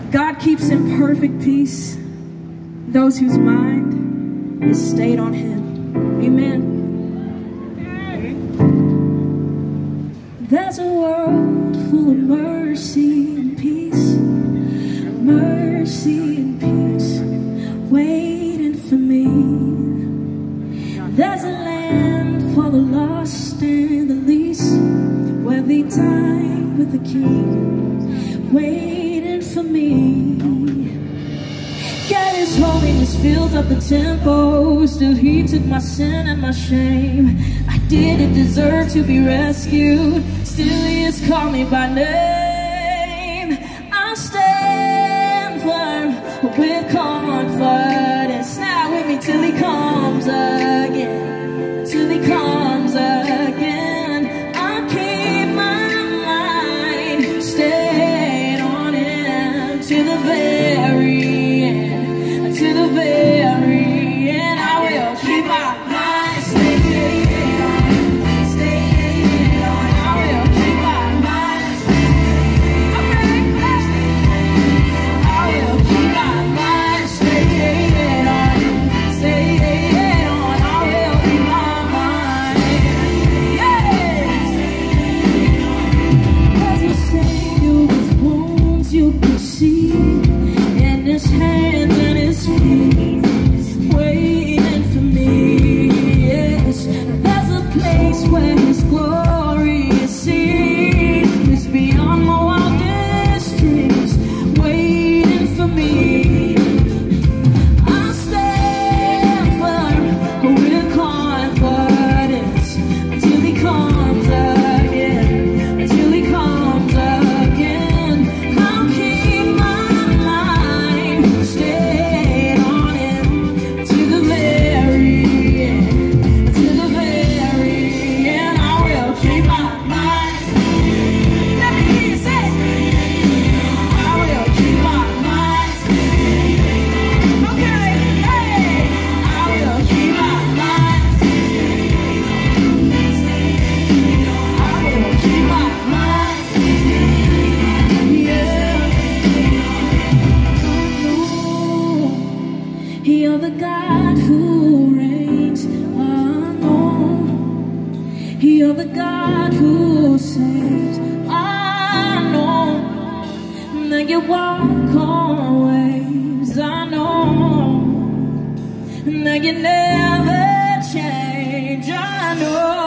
God keeps in perfect peace those whose mind is stayed on Him. Amen. There's a world full of mercy and peace, mercy and peace, waiting for me. There's a land for the lost and the least, where they dine with the King, waiting for me. God, His holiness fills up the temple. Still He took my sin and my shame. I didn't deserve to be rescued. Still He has called me by name. I stand firm with confidence. Now with me till He comes again. Till He comes again. I keep my mind stayed on Him to the very end. To the very end, I will keep my mind stayed on Him. Stayed on Him. I will keep my mind stayed on Him. I will keep my mind stayed on Him. Stayed on. I will keep my mind. As He saved you with wounds you could see, in His hands and His feet, waiting for me. Yes, there's a place where His glory is seen. It's beyond my wildest dreams, waiting for me. I stand firm with confidence until He comes again. Until He comes again, I'll keep my mind stayed on Him to the very end. To the very end, I will keep my mind. Let me hear you say, I will keep my mind. Okay, hey, I will keep my mind. I will keep my mind. Yeah. You're the God who reigns unknown. You're the God who saves. I know that you walk on waves. I know that you never change. I know.